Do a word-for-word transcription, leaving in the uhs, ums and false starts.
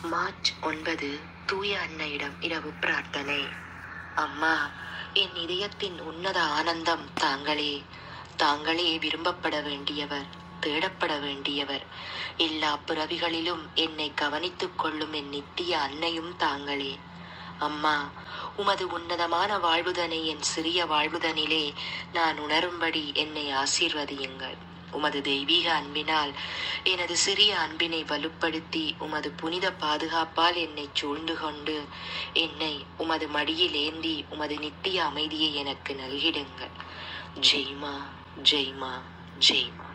March ஒன்பது. தூய அன்னையிடம் இரவு பிரார்த்தனை. அம்மா, என் இதயத்தின் உன்னத ஆனந்தம் தாங்களே. தாங்களே விரும்பப்பட வேண்டியவர், தேடப்பட வேண்டியவர். எல்லா பிறவிகளிலும் என்னை கவனித்துக் கொள்ளும் என் நித்திய அன்னையும் தாங்களே. அம்மா, உமது உன்னதமான வாழ்வுதனை என் சிறிய வாழ்வுதனிலே நான் உணரும்படி என்னை ஆசீர்வதியுங்கள். உமது தெய்வீக அன்பினால் எனது சிறிய அன்பினை வலுப்படுத்தி உமது புனித பாதுகாப்பால் என்னை சூழ்ந்து கொண்டு என்னை உமது மடியில் ஏந்தி உமது நித்திய அமைதியை எனக்கு நல்கிடுங்கள். ஜெய்மா, ஜெய்மா, ஜெய்மா.